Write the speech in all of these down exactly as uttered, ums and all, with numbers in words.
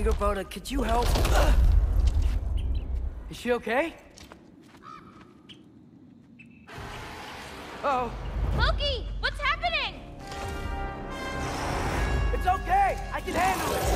Angerboda, could you help? Is she okay? Uh oh. Loki, what's happening? It's okay. I can handle it.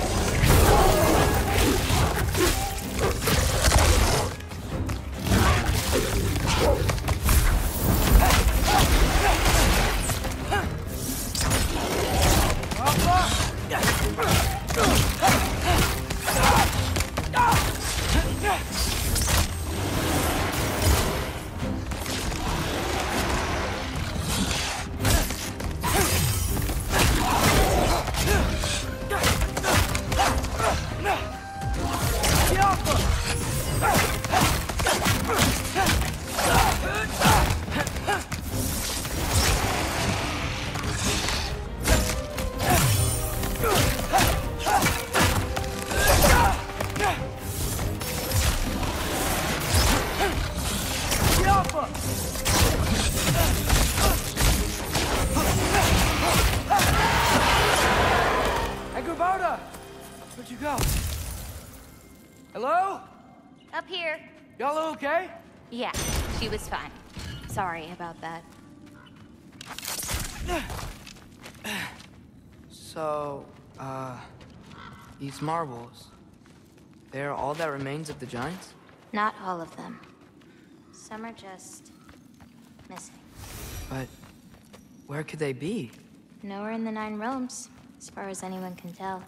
Where'd you go? Hello? Up here. Y'all okay? Yeah, she was fine. Sorry about that. So, uh, these marbles, they're all that remains of the giants? Not all of them. Some are just missing. But where could they be? Nowhere in the Nine Realms, as far as anyone can tell.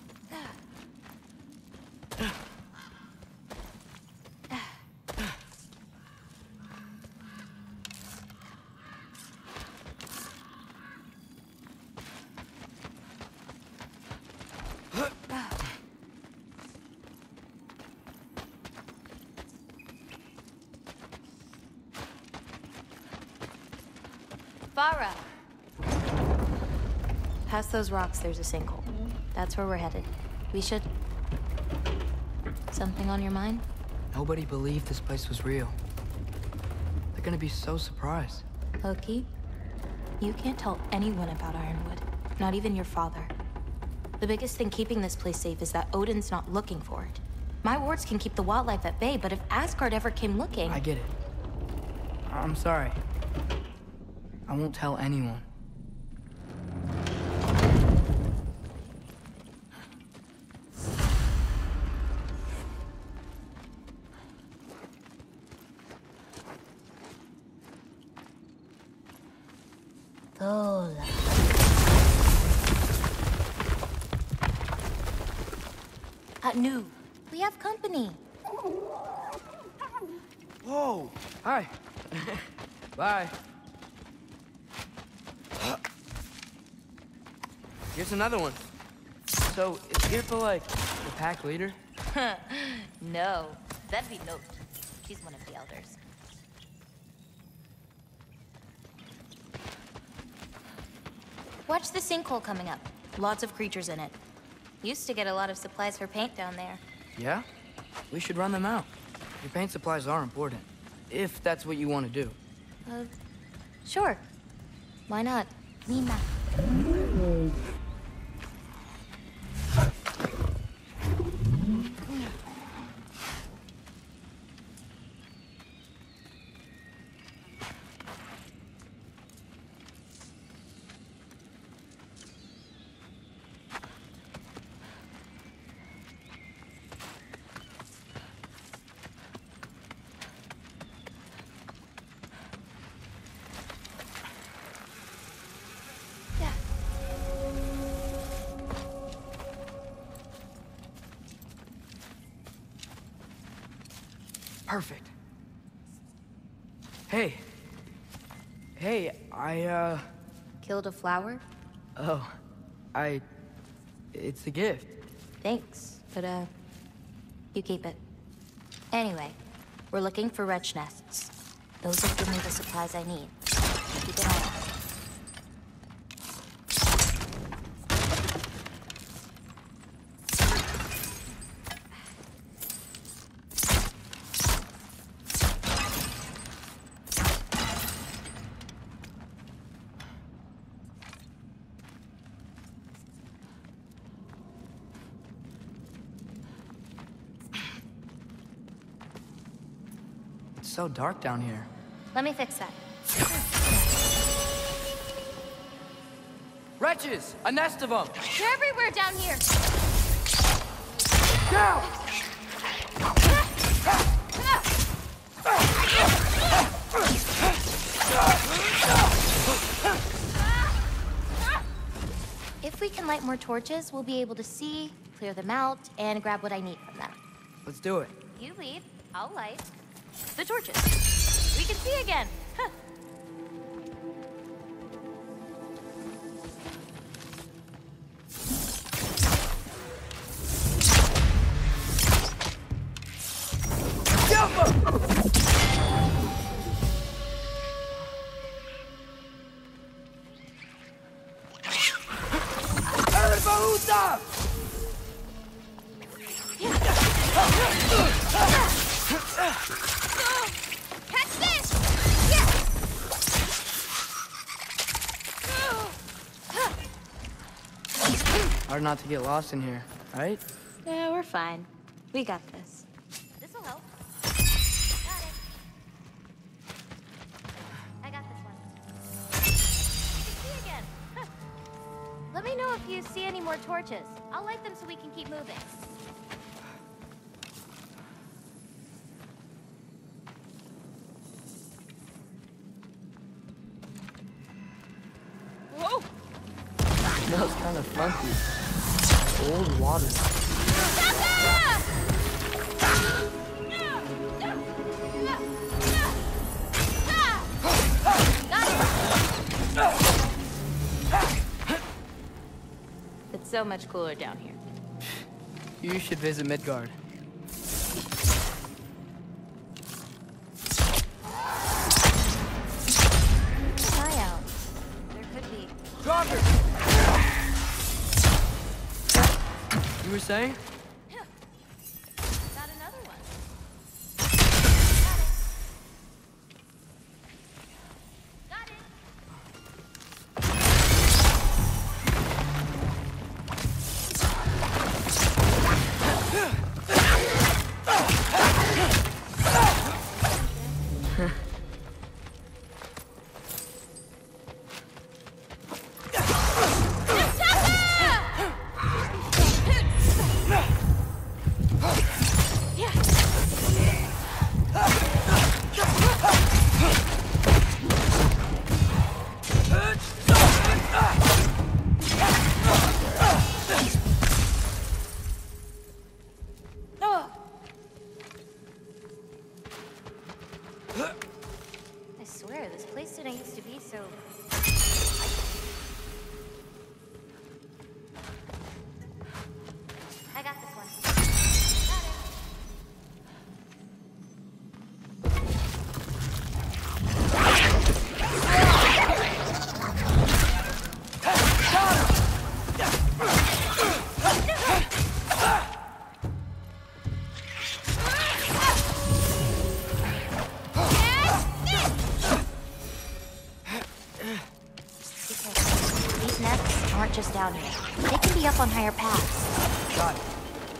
Farah! Past those rocks, there's a sinkhole. That's where we're headed. We should... Something on your mind? Nobody believed this place was real. They're gonna be so surprised. Loki, you can't tell anyone about Ironwood. Not even your father. The biggest thing keeping this place safe is that Odin's not looking for it. My wards can keep the wildlife at bay, but if Asgard ever came looking... I get it. I'm sorry. I won't tell anyone. Tola. Anu, we have company. Whoa! Hi. Bye. Here's another one. So, is Irpa like the pack leader? No, that'd be Note. She's one of the elders. Watch the sinkhole coming up. Lots of creatures in it. Used to get a lot of supplies for paint down there. Yeah? We should run them out. Your paint supplies are important. If that's what you want to do. Uh, sure. Why not? Nina. Perfect. Hey. Hey, I, uh... Killed a flower? Oh, I... It's a gift. Thanks, but, uh... you keep it. Anyway, we're looking for wretch nests. Those will give me the supplies I need. Keep it on. so dark down here. Let me fix that. Wretches! A nest of them! They're everywhere down here! Now! If we can light more torches, we'll be able to see, clear them out, and grab what I need from them. Let's do it. You lead, I'll light the torches. We can see again. Huh. Hard not to get lost in here, right? Yeah, we're fine. We got this. This'll help. Got it. I got this one. You can see again. Huh. Let me know if you see any more torches. I'll light them so we can keep moving. Whoa! Smells kind of funky. Old water. It's so much cooler down here. You should visit Midgard. Keep an eye out. There could be. Roger! You were saying? Got another one. Got it. Got it. I swear, this place didn't used to be so... I got this one. Got it. These nests aren't just down here. They can be up on higher paths. Got it.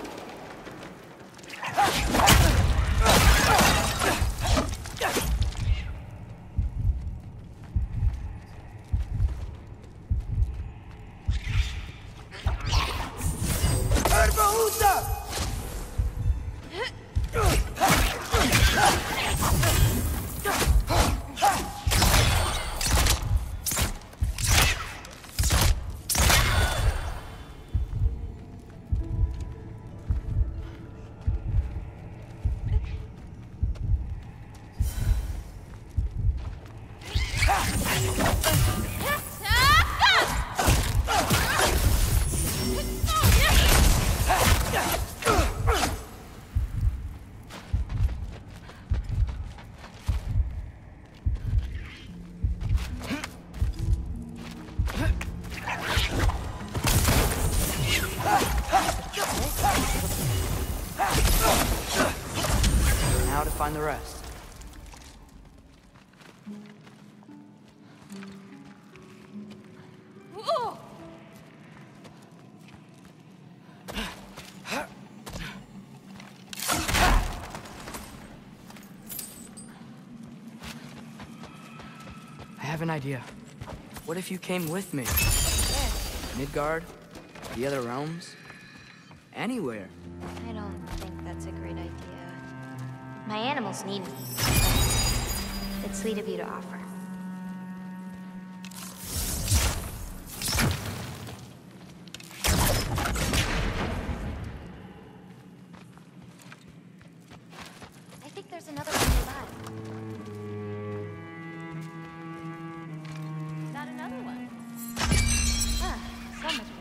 Now to find the rest. have an idea. What if you came with me? Where? Midgard? The other realms? Anywhere. I don't think that's a great idea. My animals need me. It's sweet of you to offer. I think there's another one nearby. Not another one. Ah, so much better.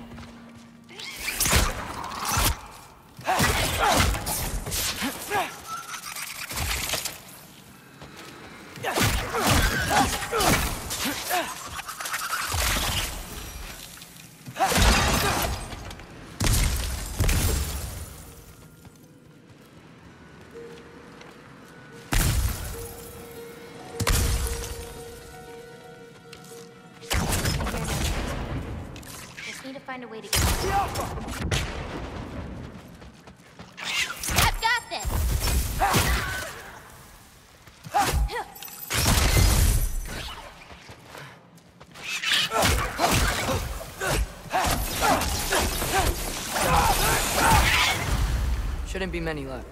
Find a way to get out. I've got this. Shouldn't be many left.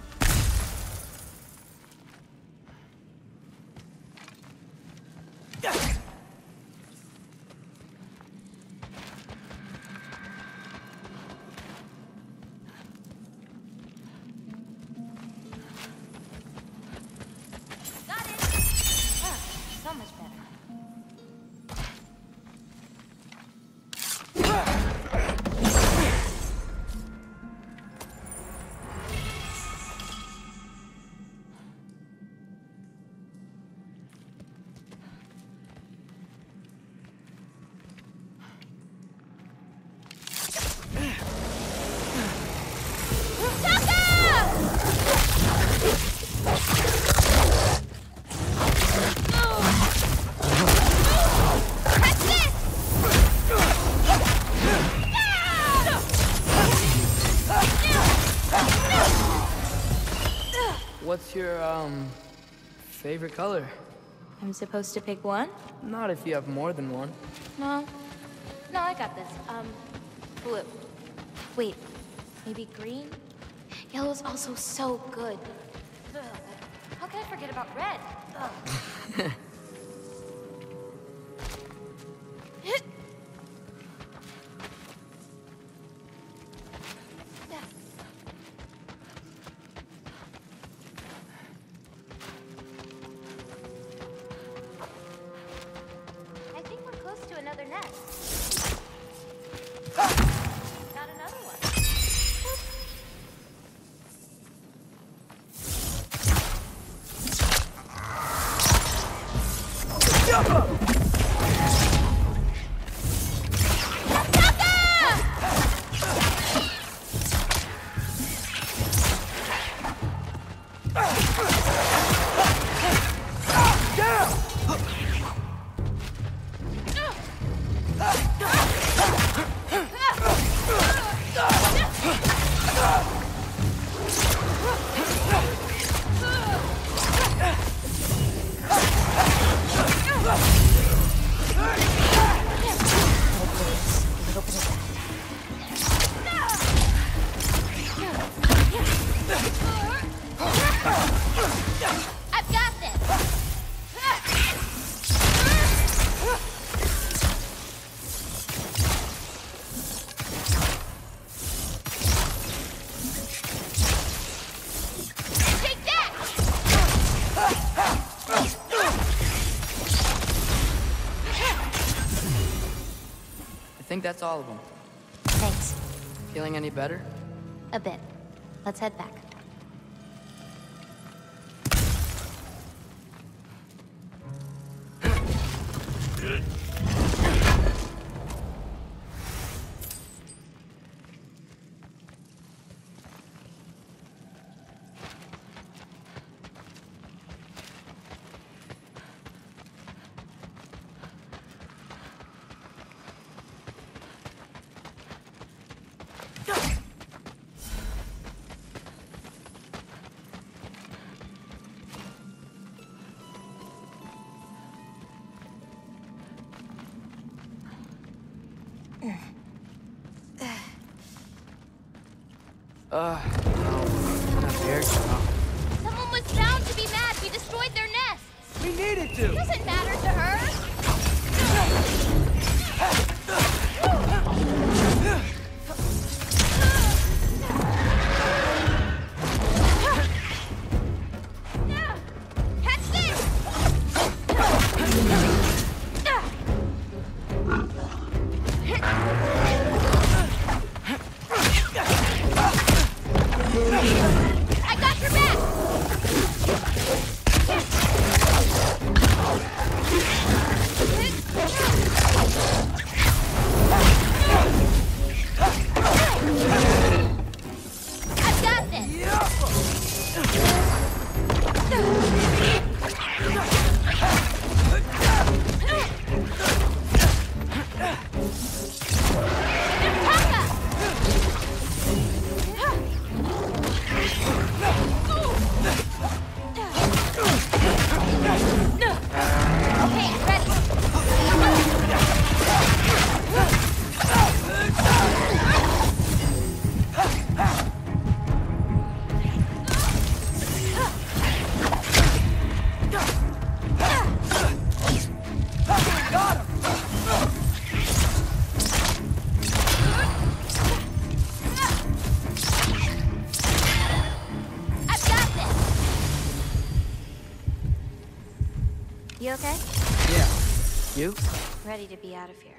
What's your, um, favorite color? I'm supposed to pick one? Not if you have more than one. No. No, I got this. Um, blue. Wait, maybe green? Yellow's also so good. Ugh. How can I forget about red? Ugh. I think that's all of them. Thanks. Feeling any better? A bit. Let's head back. Uh, no, not there, no. Someone was bound to be mad. We destroyed their nests. We needed to! Doesn't matter to her. Catch this! I got your back! I've got Okay, ready. Got him! I've got this. You okay? Yeah. You? Ready to be out of here.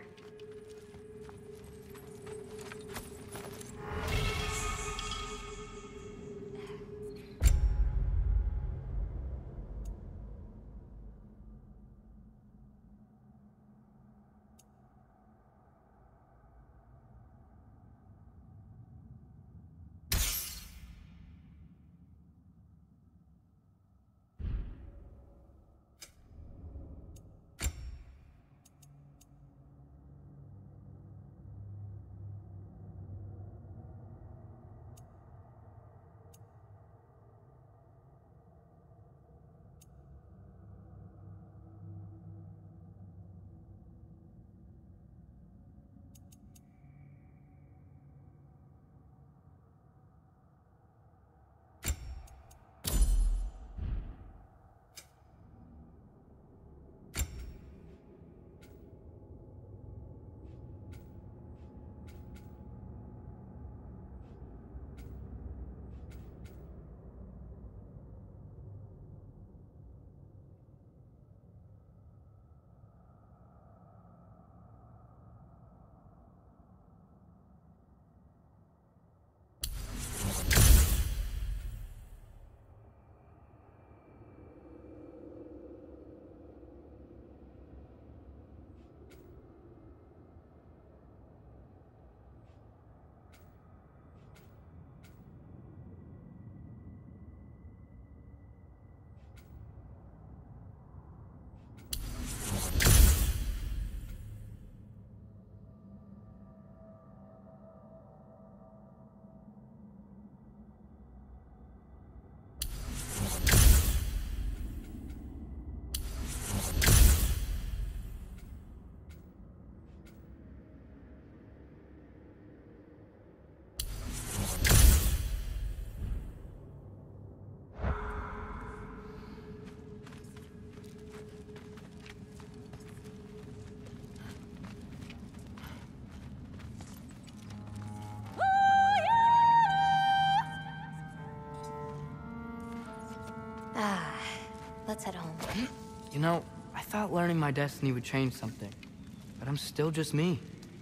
Ah, let's head home. You know, I thought learning my destiny would change something, but I'm still just me.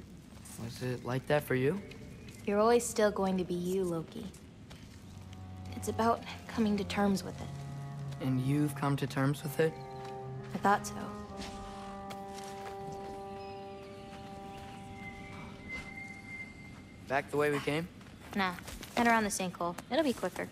Was it like that for you? You're always still going to be you, Loki. It's about coming to terms with it. And you've come to terms with it? I thought so. Back the way we came? Nah, head around the sinkhole. It'll be quicker.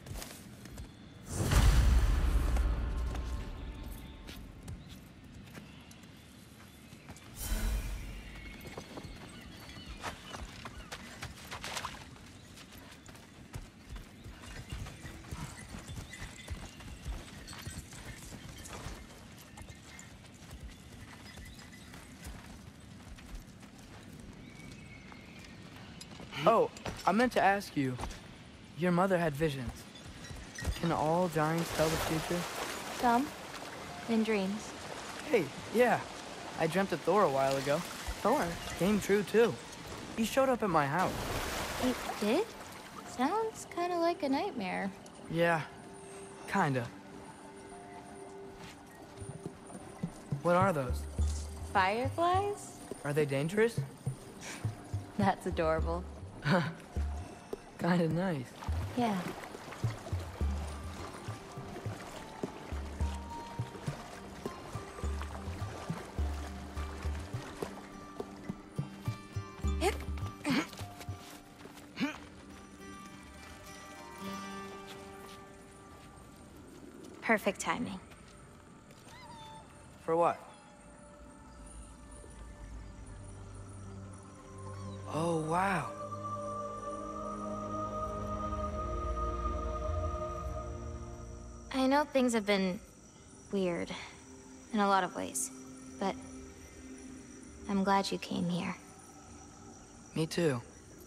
Oh, I meant to ask you. Your mother had visions. Can all giants tell the future? Some. In dreams. Hey, yeah. I dreamt of Thor a while ago. Thor? Came true, too. He showed up at my house. It did? Sounds kind of like a nightmare. Yeah, kinda. What are those? Fireflies? Are they dangerous? That's adorable. Kinda nice. Yeah. Perfect timing. For what? Oh, wow. I know things have been weird in a lot of ways, but I'm glad you came here. Me too.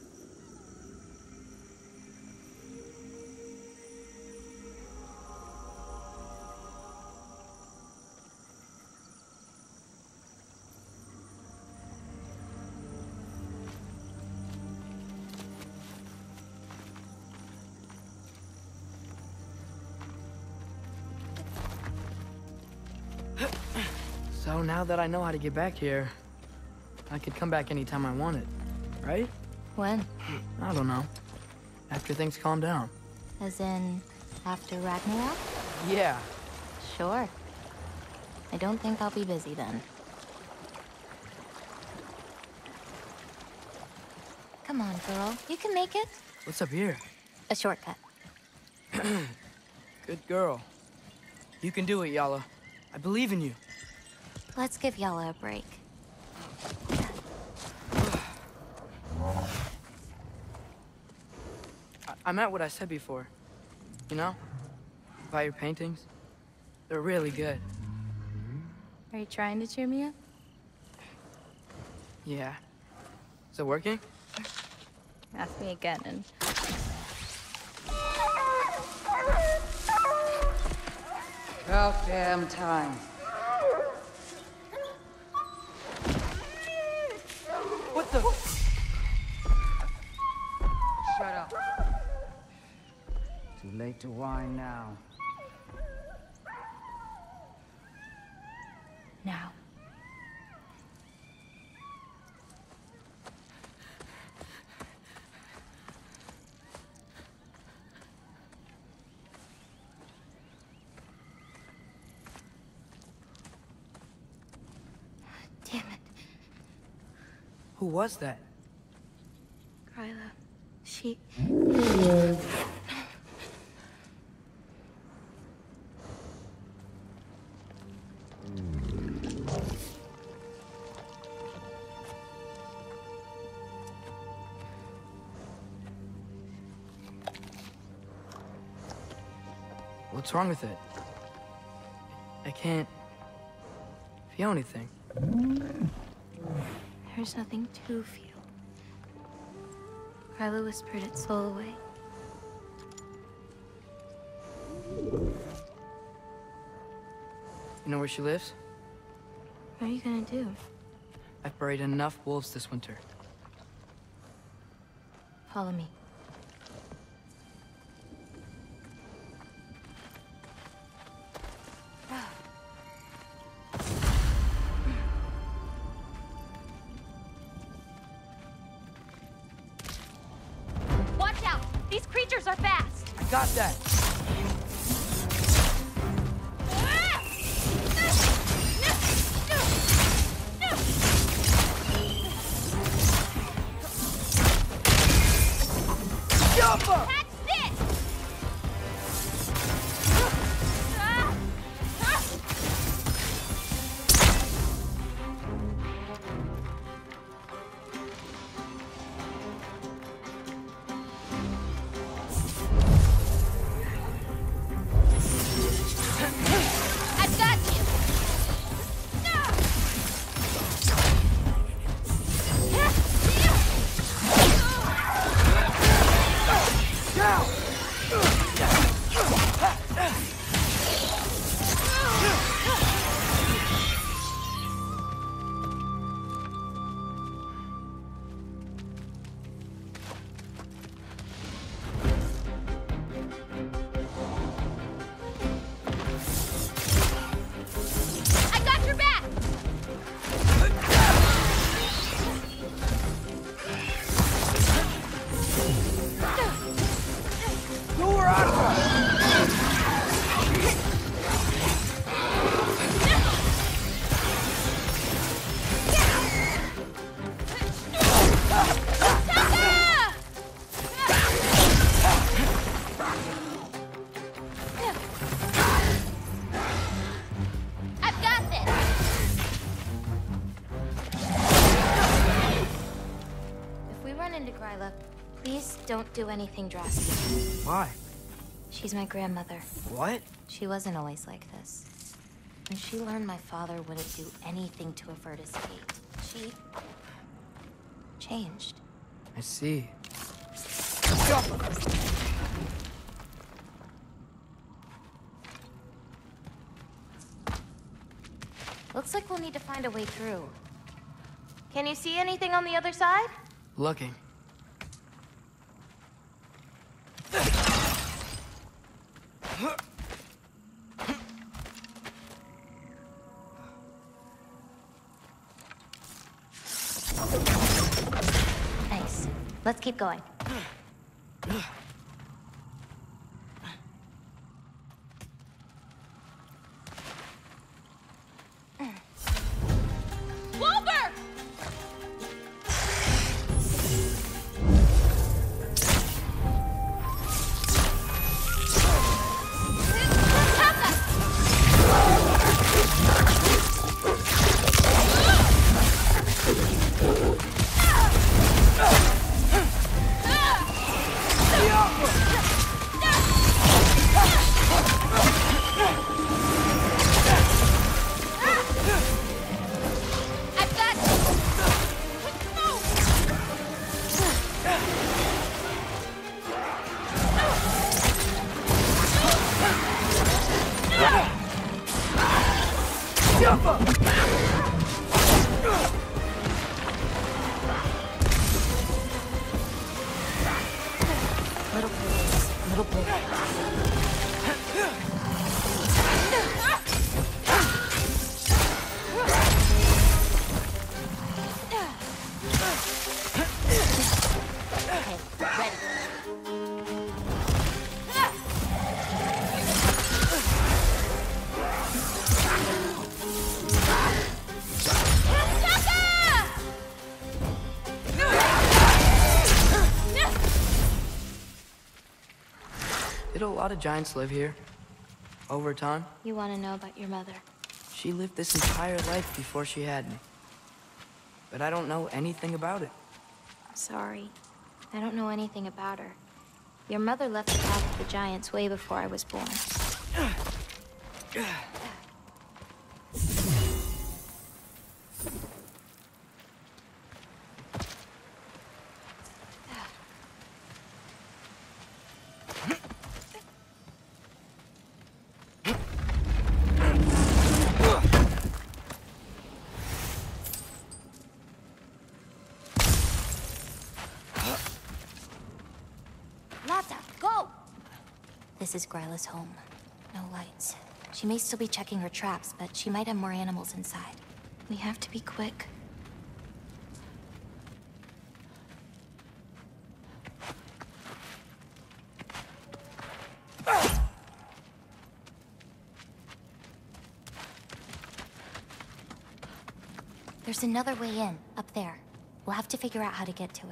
So now that I know how to get back here, I could come back anytime I wanted, right? When? I don't know. After things calm down. As in, after Ragnarok? Yeah. Sure. I don't think I'll be busy then. Come on, girl. You can make it. What's up here? A shortcut. Good girl. You can do it, Yala. I believe in you. Let's give Yala a break. I, I meant what I said before. You know? About your paintings. They're really good. Are you trying to cheer me up? Yeah. Is it working? Ask me again and... About damn time. What the? Shut up. Too late to whine now. Now. Damn it. Who was that? Kryla. She... What's wrong with it? I can't feel anything. There's nothing to feel. Kryla whispered its soul away. You know where she lives? What are you gonna do? I've buried enough wolves this winter. Follow me. Watch out! These creatures are fast! I got that! Jumper! Catch this! I've got you! Gryla, please don't do anything drastic. Why? She's my grandmother. What? She wasn't always like this. When she learned my father wouldn't do anything to avert his fate, she... changed. I see. Looks like we'll need to find a way through. Can you see anything on the other side? Looking. Nice. Let's keep going. Wilbur! I've got no. Little boys, little boys. Okay, ready. Did a lot of giants live here? Over time? You want to know about your mother? She lived this entire life before she had me. But I don't know anything about it. Sorry. I don't know anything about her. Your mother left the path of the giants way before I was born. Go! This is Gryla's home. No lights. She may still be checking her traps, but she might have more animals inside. We have to be quick. There's another way in, up there. We'll have to figure out how to get to it.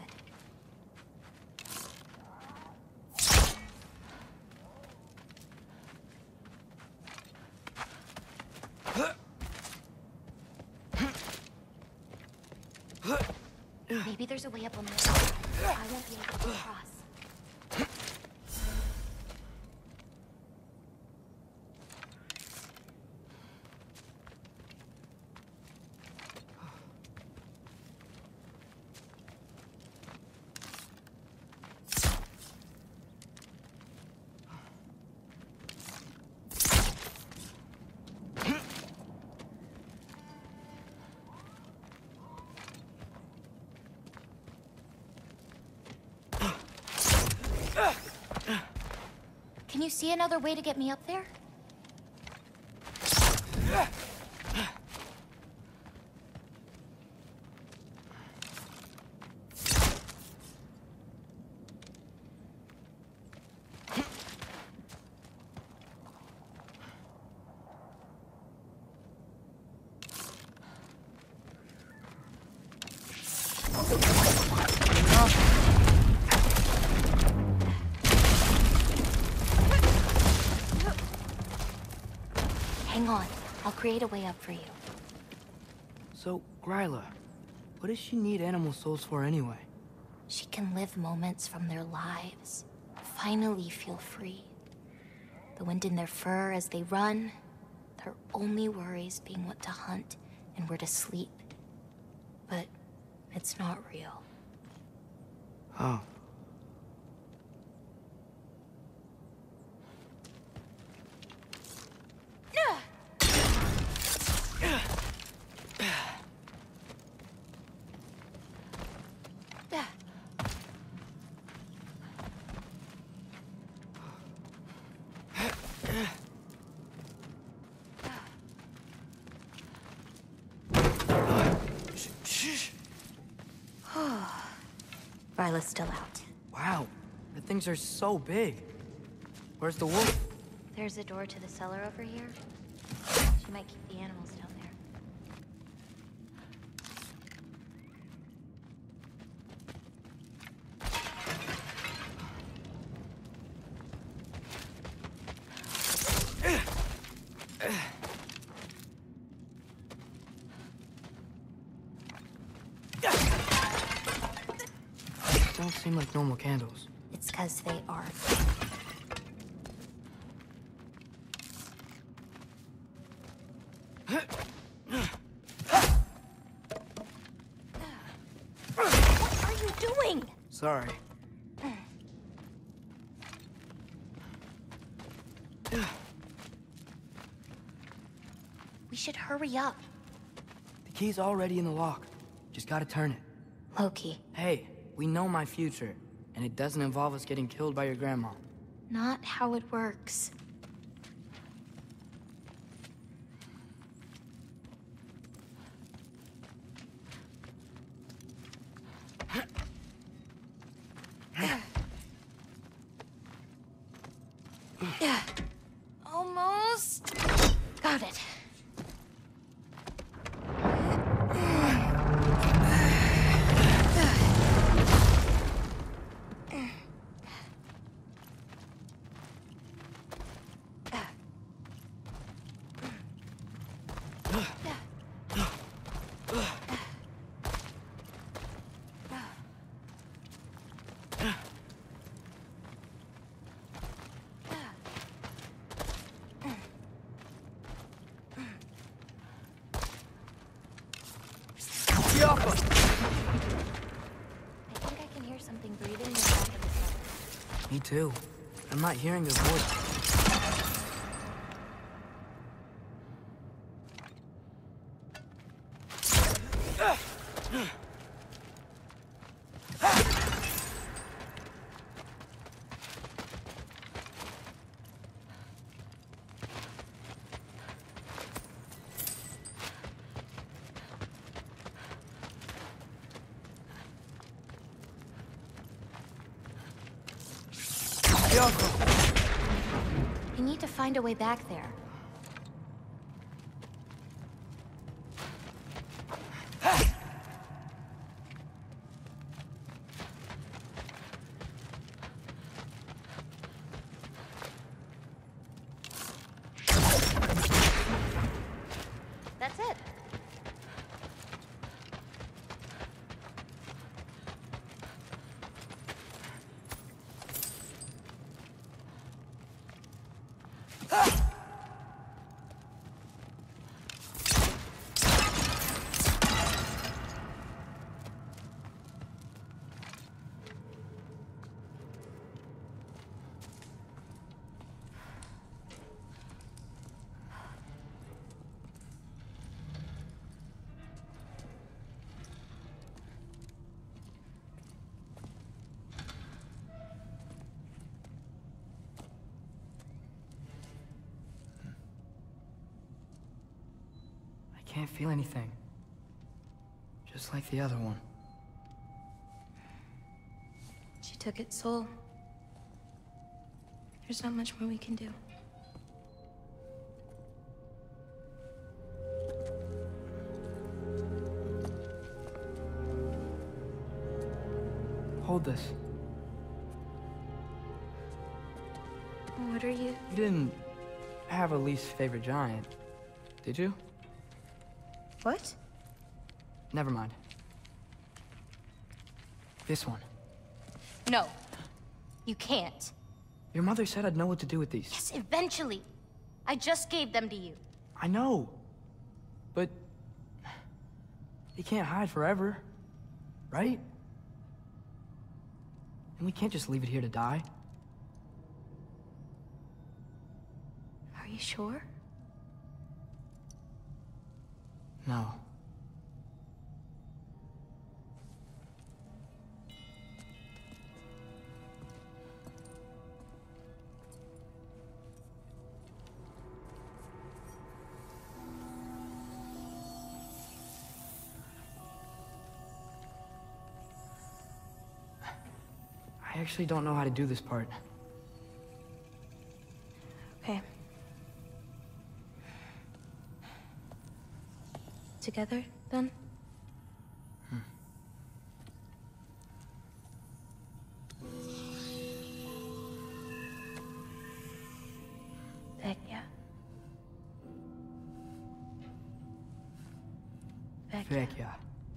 Maybe there's a way up on this side. I won't be able to cross. Can you see another way to get me up there? Hang on. I'll create a way up for you. So, Gryla, what does she need animal souls for anyway? she can live moments from their lives, finally feel free. The wind in their fur as they run, their only worries being what to hunt and where to sleep. But it's not real. Oh. Ryla's still out. Wow, the things are so big. Where's the wolf? There's a door to the cellar over here. She might keep the animals down there. Don't seem like normal candles. It's because they are. What are you doing? Sorry. We should hurry up. The key's already in the lock. Just gotta turn it. Loki, Hey, we know my future, and it doesn't involve us getting killed by your grandma. not how it works. Yeah. Almost. Got it. Yoko! I think I can hear something breathing in the back of the cellar. Me too. I'm not hearing their voice. We need to find a way back there. That's it. I can't feel anything. Just like the other one. She took its soul. There's not much more we can do. Hold this. What are you? You didn't have a least favorite giant, did you? What? Never mind. This one. No. You can't. Your mother said I'd know what to do with these. Yes, eventually. I just gave them to you. I know. But... they can't hide forever. Right? And we can't just leave it here to die. Are you sure? No. I actually don't know how to do this part. Okay. Together, then? Hmm. Vecchia. Vecchia. Vecchia.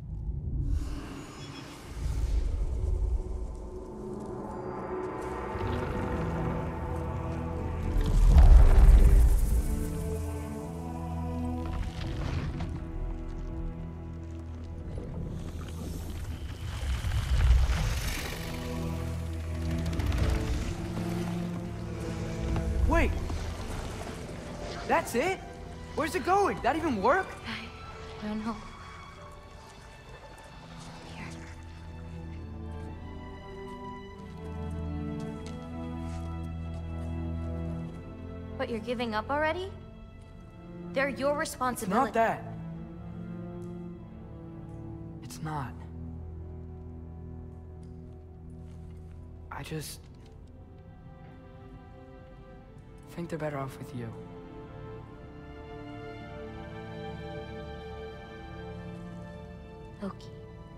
Wait! That's it? Where's it going? That even work? I, I don't know. Here. But you're giving up already? They're your It's responsibility. not that. It's not. I just... think they're better off with you. Loki.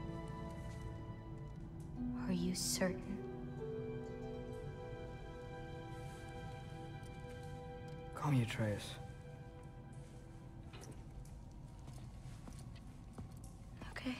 Are you certain? Call me Atreus. Okay.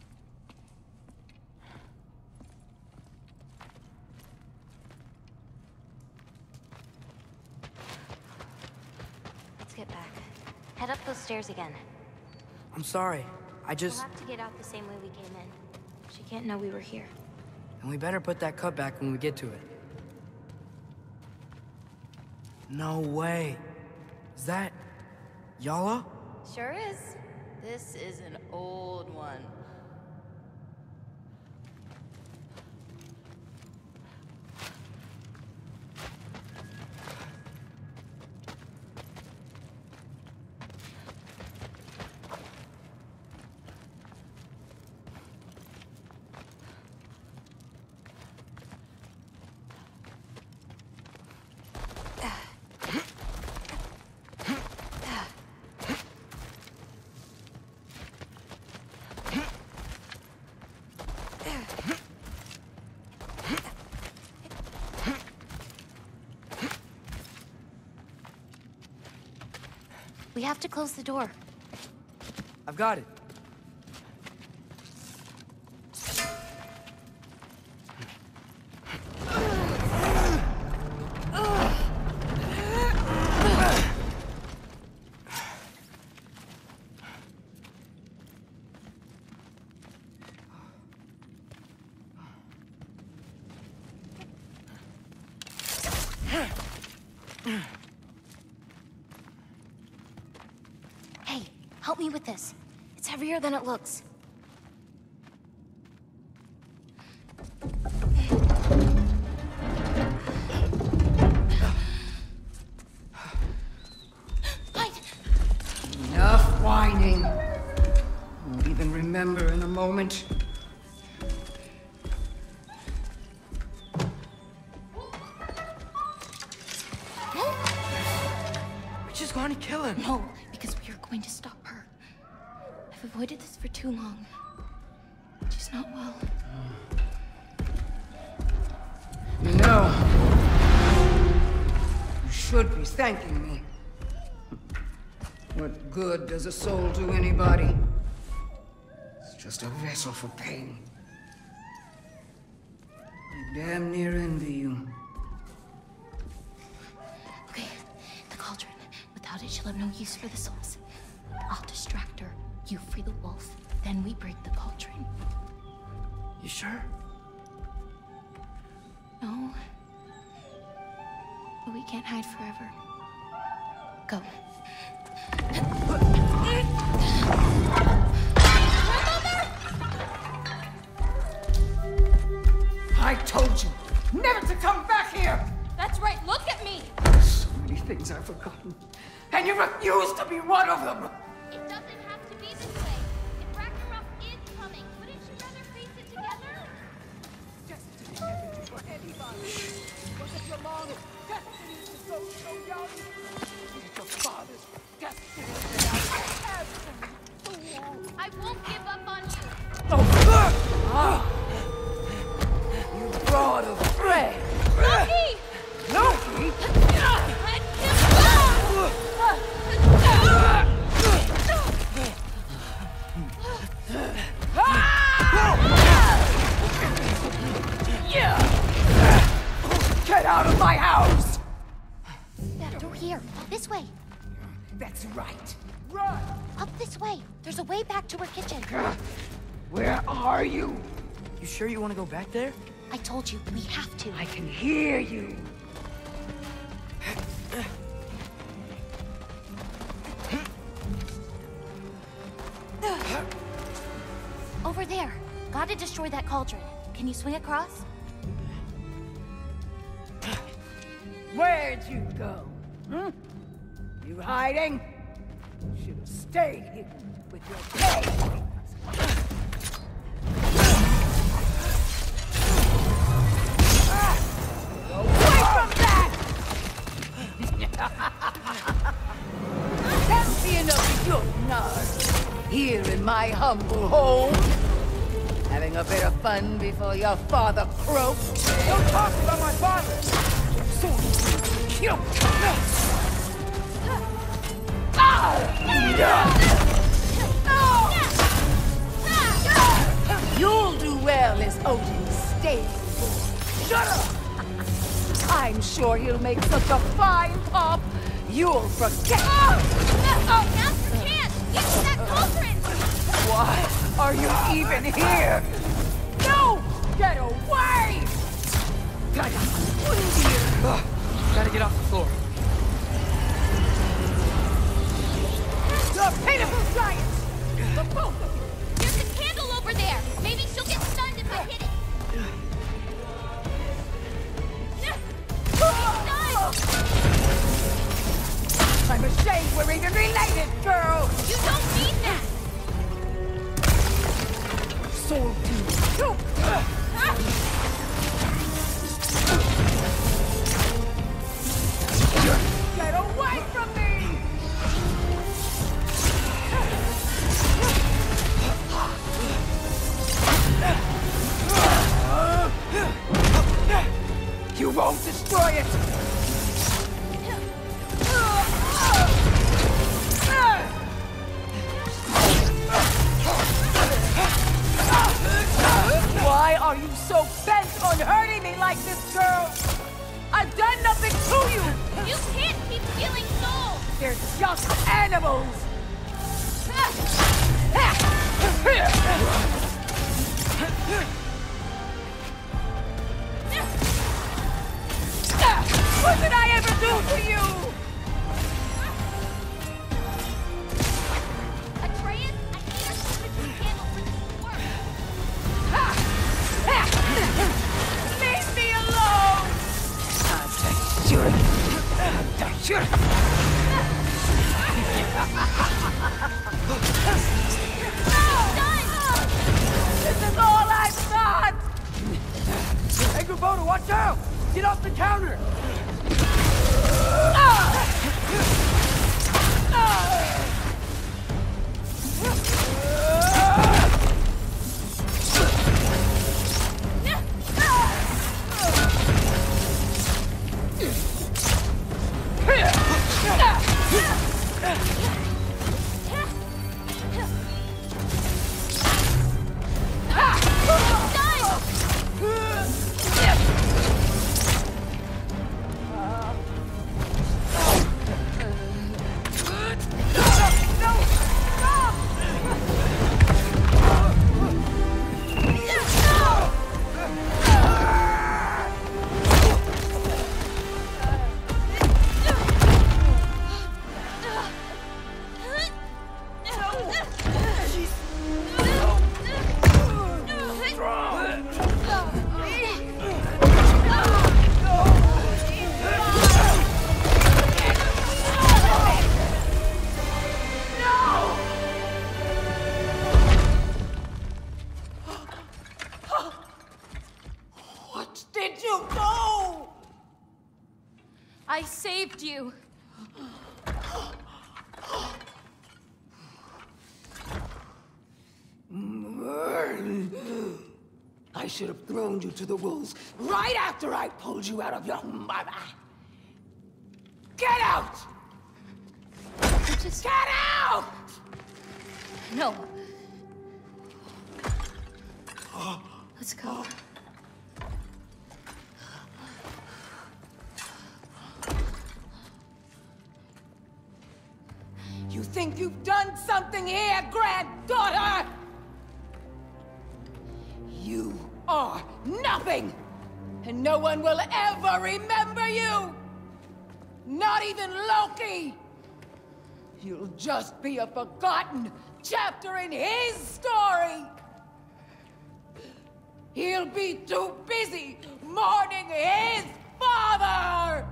Let's get back. Head up those stairs again. I'm sorry. I just... We'll have to get out the same way we came in. She can't know we were here. And we better put that cut back when we get to it. No way. Is that... Yala? Sure is. This is an old one. We have to close the door. I've got it. Hey, help me with this. It's heavier than it looks. Hide! Enough whining. Won't even remember in a moment. We're just going to kill him. No, because we are going to stop her. I've avoided this for too long. She's not well. You know, you should be thanking me. What good does a soul do anybody? It's just a vessel for pain. Damn near envy you. Okay, the cauldron. Without it, she'll have no use for the souls. I'll distract her. You free the wolf. Then we break the cauldron. You sure? No. But we can't hide forever. Go. I told you never to come back here! That's right, look at me! So many things I've forgotten. And you refuse to be one of them! It doesn't have to be this way. If Ragnarok is coming, wouldn't you rather face it together? Destiny never for anybody. Was it your mom's destiny to go so young? Was it your father's destiny that I have fool? I won't give up on you. Oh, ah. You brought of prey! Loki! Loki? Let him go! Get out of my house! That door here. This way. That's right. Run! Up this way. There's a way back to her kitchen. Where are you? You sure you want to go back there? I told you, we have to. I can hear you. Over there. Gotta destroy that cauldron. Can you swing across? Where'd you go? Hmm? You hiding? Should have stayed here with your pay. Away from that! Champion of the Jotunars, here in my humble home. Having a bit of fun before your father croaked. Don't talk about my father! You'll do well as Odin's stable. Shut up! I'm sure he'll make such a fine pop, you'll forget. Oh, now's your chance! Use that cauldron! Why are you even here? No! Get away! Ugh, gotta get off the floor. The pitiful giants! The both of you! There's a candle over there! Maybe she'll get stunned if I hit it! I'm ashamed we're even related, girl! You don't need that! Soul to you! Get away from me! You won't destroy it! Why are you so bent on hurting me like this, girl? I've done nothing to you! You can't keep stealing souls! They're just animals! What did I ever do to you? Atreus, I need our signature candle for this to work. Leave me alone! This is all I've got! Hey, Kubota, watch out! Get off the counter! saved you. I should have thrown you to the wolves right after I pulled you out of your mother. Get out! Just Get out! no. Let's go. You think you've done something here, granddaughter? You are nothing! And no one will ever remember you! Not even Loki! You'll just be a forgotten chapter in his story! He'll be too busy mourning his father!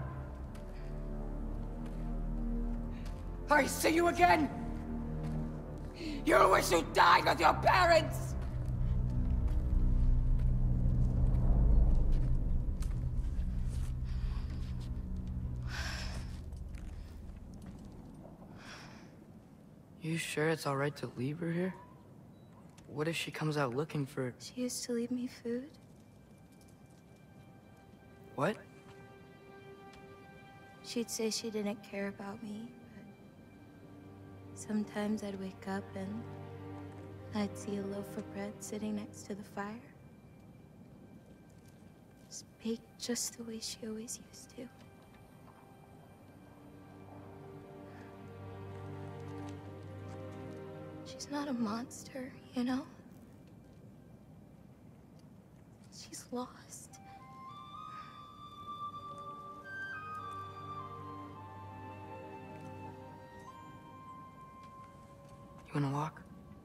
I see you again! You wish you died with your parents! You sure it's all right to leave her here? What if she comes out looking for... She used to leave me food. What? She'd say she didn't care about me, but sometimes I'd wake up and I'd see a loaf of bread sitting next to the fire. Just baked just the way she always used to. She's not a monster, you know? She's lost. You wanna walk?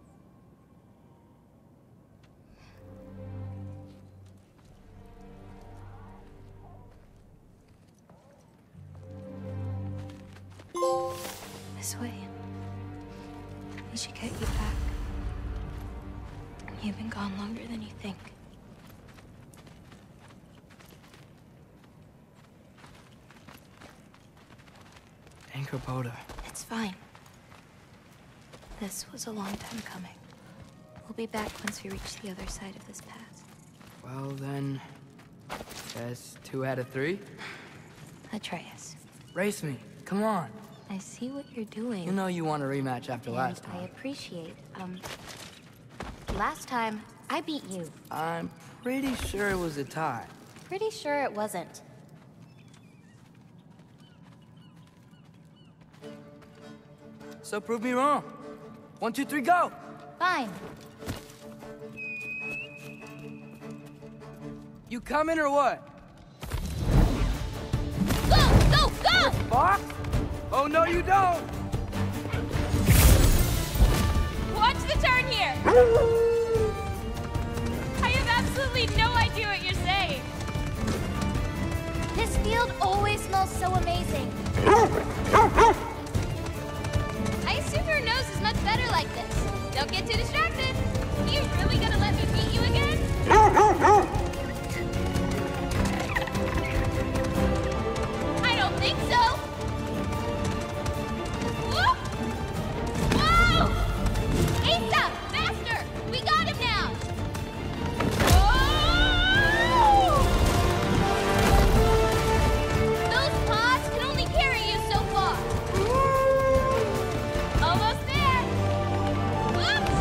This way. We should get you back. You've been gone longer than you think. Anchorboda. It's fine. This was a long time coming. We'll be back once we reach the other side of this pass. Well then... Guess two out of three? Atreus, Race me. Come on. I see what you're doing. You know you want a rematch after and last I time. appreciate, um... last time, I beat you. I'm pretty sure it was a tie. Pretty sure it wasn't. So prove me wrong. One, two, three, go! Fine. You coming or what? Go! Go! Go! Fuck? Oh, no, you don't! Watch the turn here! I have absolutely no idea what you're saying. This field always smells so amazing. I assume your nose is much better like this. Don't get too distracted. You really gonna let me beat you again? I don't think so. Whoop! Whoa! Asa! Faster! We got him now! Whoa! Those paws can only carry you so far. Almost there! Whoops!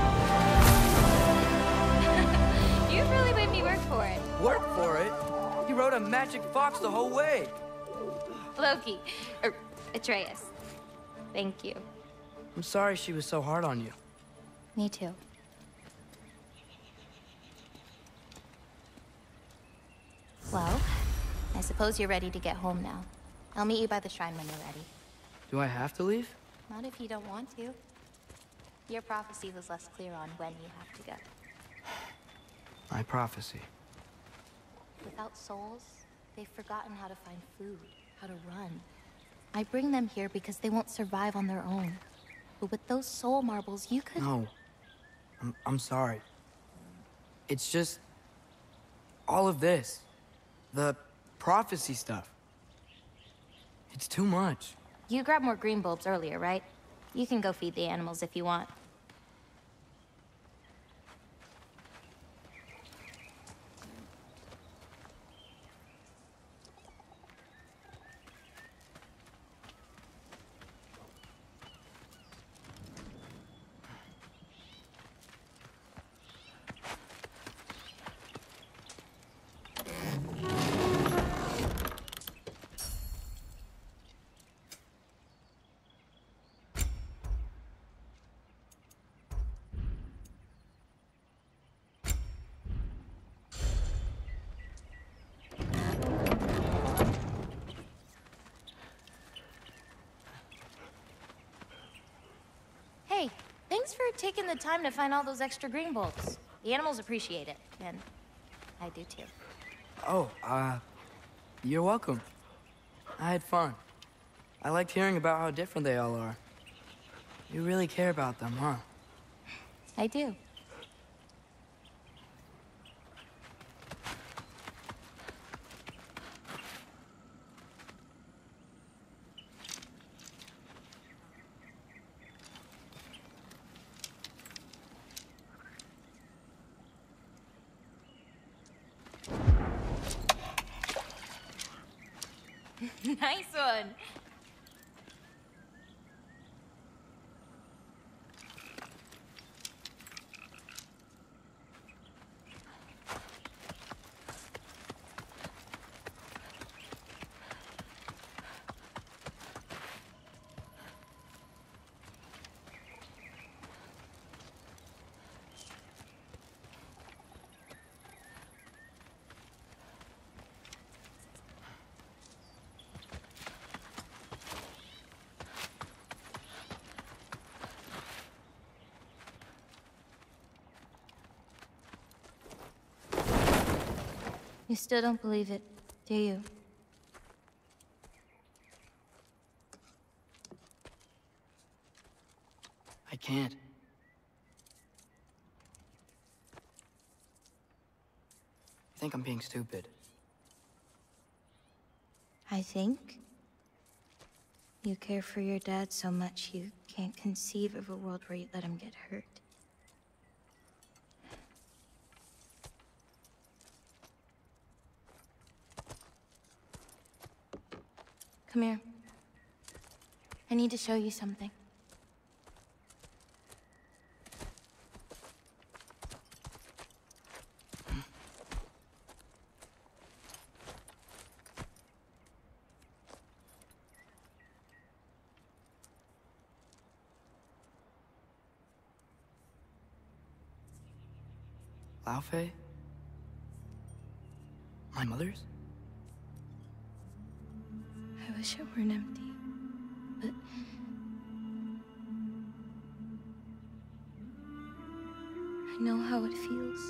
You've really made me work for it. Work for it? You rode a magic fox the whole way. Loki. Er, Atreus. Thank you. I'm sorry she was so hard on you. Me too. Well, I suppose you're ready to get home now. I'll meet you by the shrine when you're ready. Do I have to leave? Not if you don't want to. Your prophecy was less clear on when you have to go. My prophecy. Without souls, they've forgotten how to find food, how to run. I bring them here because they won't survive on their own. But with those soul marbles, you could... No. I'm, I'm sorry. It's just... all of this. The prophecy stuff. It's too much. You grabbed more green bulbs earlier, right? You can go feed the animals if you want. Hey, thanks for taking the time to find all those extra green bulbs. The animals appreciate it, and I do too. Oh, uh, you're welcome. I had fun. I liked hearing about how different they all are. You really care about them, huh? I do. Nice one. You still don't believe it, do you? I can't. I think I'm being stupid. I think you care for your dad so much you can't conceive of a world where you let him get hurt. Come here. I need to show you something. Laufey? My mother's? I wish it weren't empty, but I know how it feels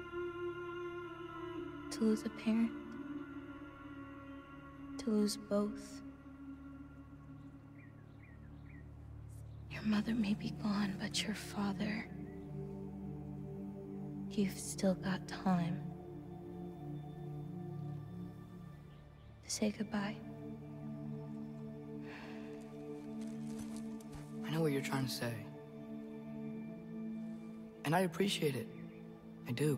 to lose a parent, to lose both. Your mother may be gone, but your father, you've still got time to say goodbye. I know what you're trying to say. And I appreciate it. I do.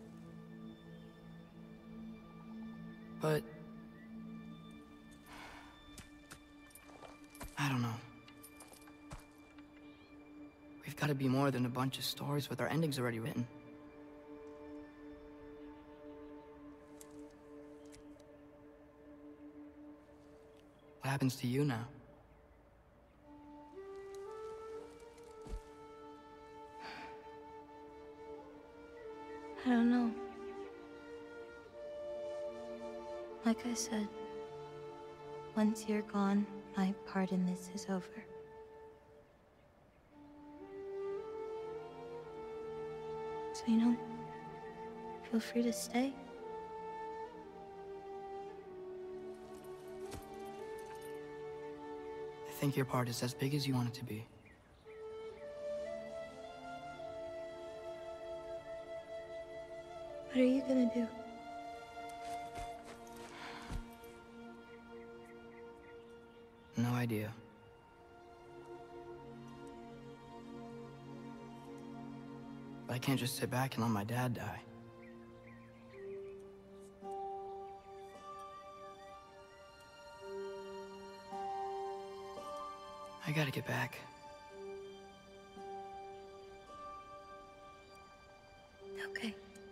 But I don't know. We've got to be more than a bunch of stories with our endings already written. What happens to you now? I don't know. Like I said, once you're gone, my part in this is over. So, you know, feel free to stay. I think your part is as big as you want it to be. What are you gonna do? No idea. But I can't just sit back and let my dad die. I gotta get back. Okay.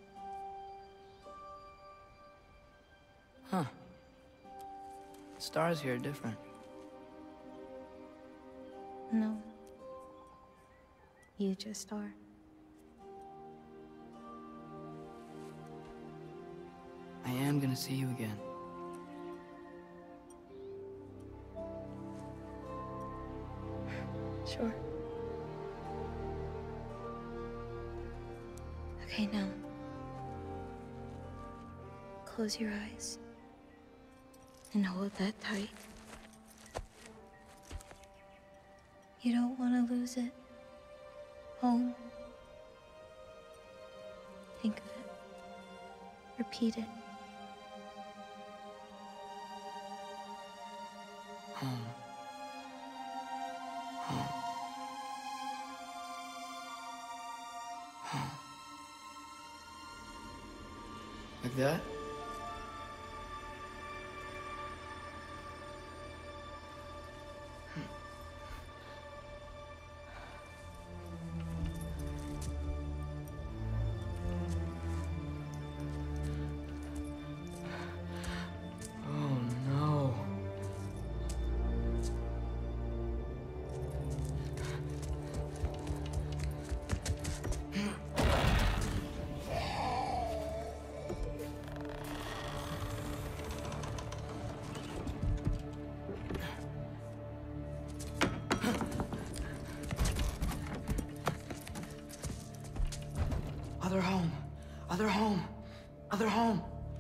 Huh. Stars here are different. No. You just are. I am gonna see you again. Sure. Okay, now. Close your eyes. And hold that tight. You don't want to lose it. Home. Think of it. Repeat it. Home. Home. Home. Like that? Other home. Other home. Other home.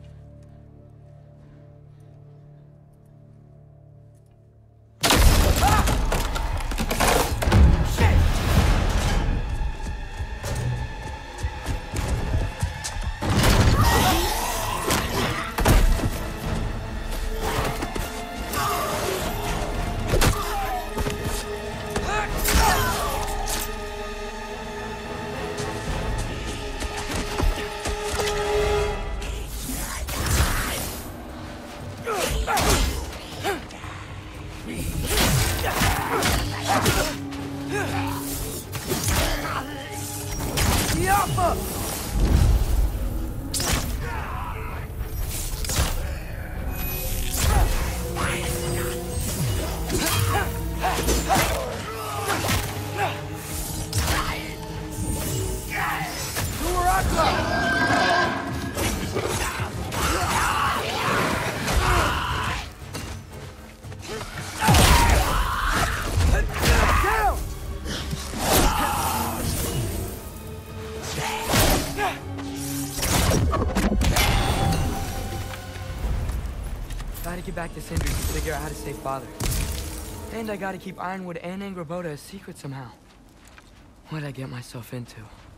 Back to Sindri to figure out how to save Father. And I gotta keep Ironwood and Angrboda a secret somehow. What'd I get myself into?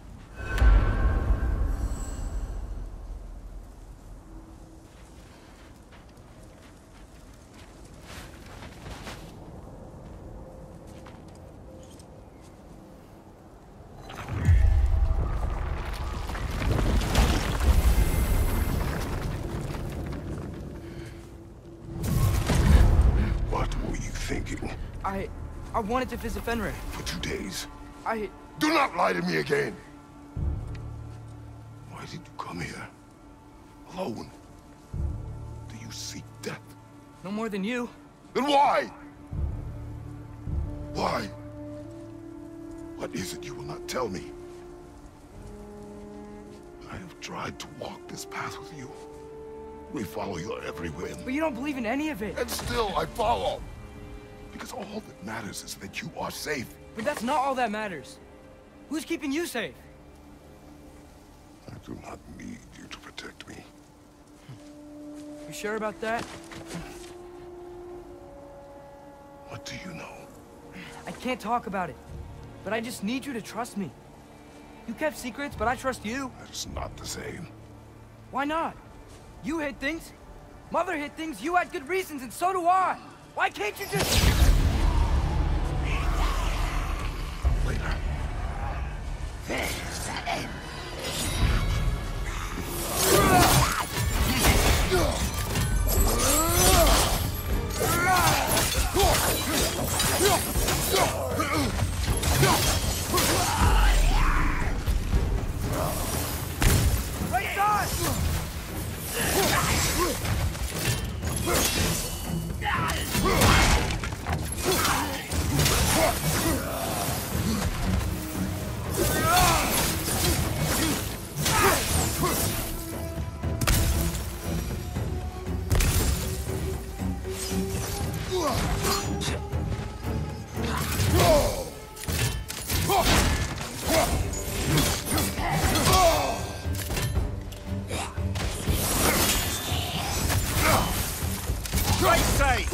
I... I wanted to visit Fenrir. For two days. I... Do not lie to me again! Why did you come here? Alone? Do you seek death? No more than you. Then why? Why? What is it you will not tell me? I have tried to walk this path with you. We follow your every whim. But you don't believe in any of it. And still I follow. Because all that matters is that you are safe. But that's not all that matters. Who's keeping you safe? I do not need you to protect me. You sure about that? What do you know? I can't talk about it. But I just need you to trust me. You kept secrets, but I trust you. That's not the same. Why not? You hid things. Mother hid things. You had good reasons, and so do I. Why can't you just... Later. Right on! Right side!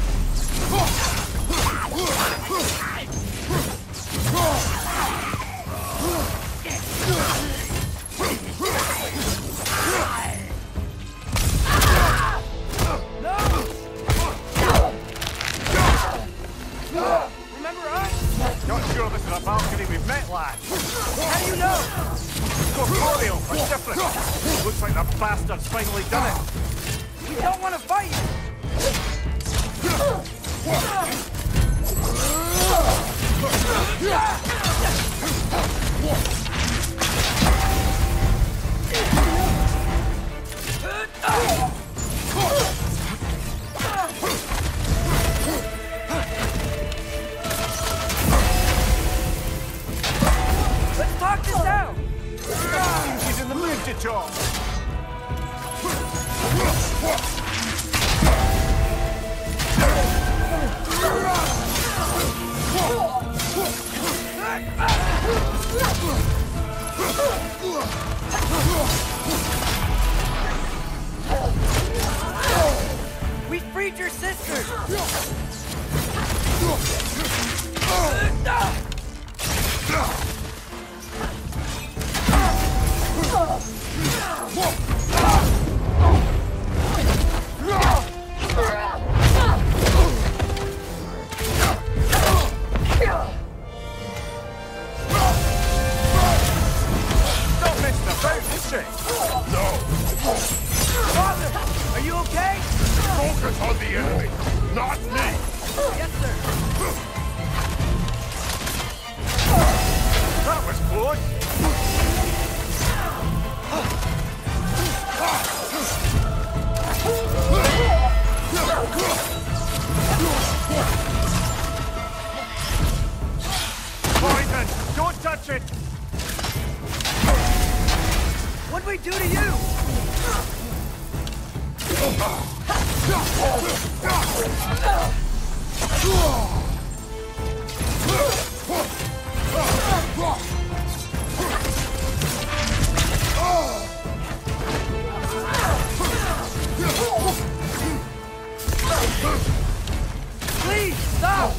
Remember us? Not sure this is a balcony we've met, lad. How do you know? Corporeal, or different. Looks like the bastard's finally done it. We don't want to fight! Let's talk this out! She's in the mood to talk. We freed your sister! Don't miss the boat, is she? No! Father, are you okay? Focus on the enemy, not me! Yes, sir. That was close. Poison! Don't touch it! What'd we do to you? Please, stop!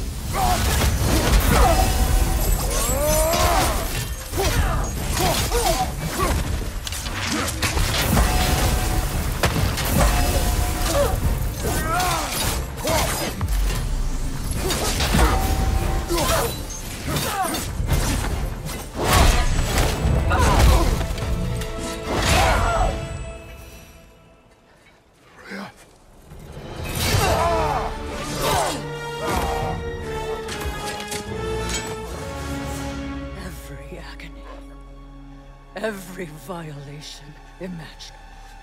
Every agony, every violation imaginable.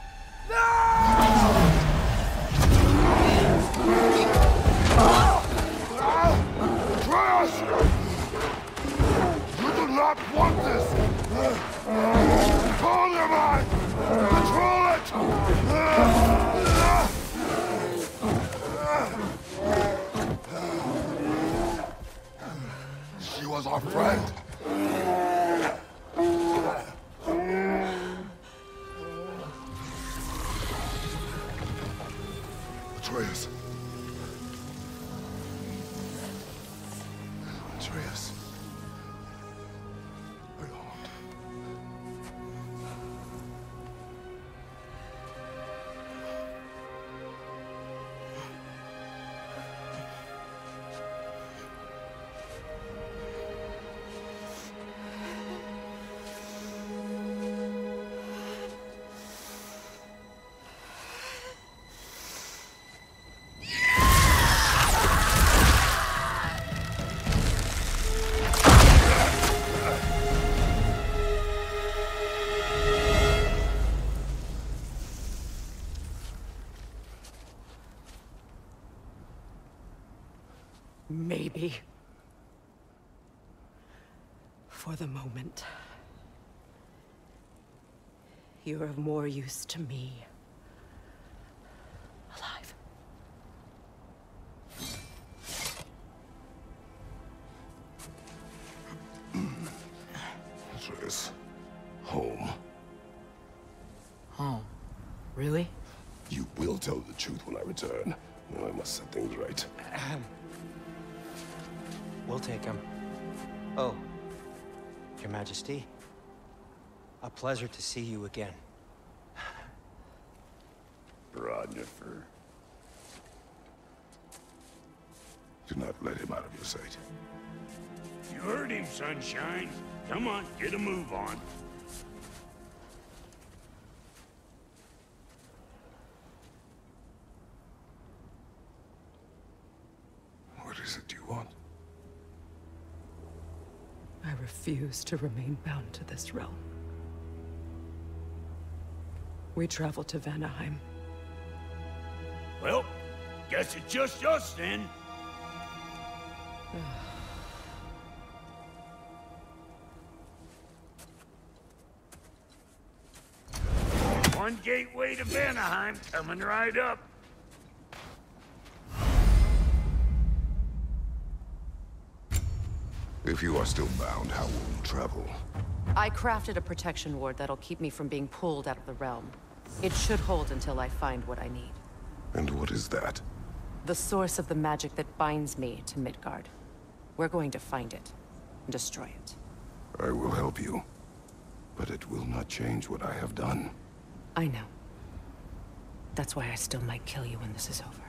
Atreus! You do not want this! Control your mind! Control it! She was our friend. Atreus. Atreus. Are you harmed? maybe. For the moment, you're of more use to me alive. Atreus, home. Home? Really? You will tell the truth when I return. Now I must set things right. We'll take him. Oh, Your Majesty. A pleasure to see you again. Rodnifer. Do not let him out of your sight. You heard him, Sunshine. Come on, get a move on. What is it you want? I refuse to remain bound to this realm. We travel to Vanaheim. Well, guess it's just us then. One gateway to Vanaheim coming right up. If you are still bound, how will you travel? I crafted a protection ward that'll keep me from being pulled out of the realm. It should hold until I find what I need. And what is that? The source of the magic that binds me to Midgard. We're going to find it and destroy it. I will help you, but it will not change what I have done. I know. That's why I still might kill you when this is over.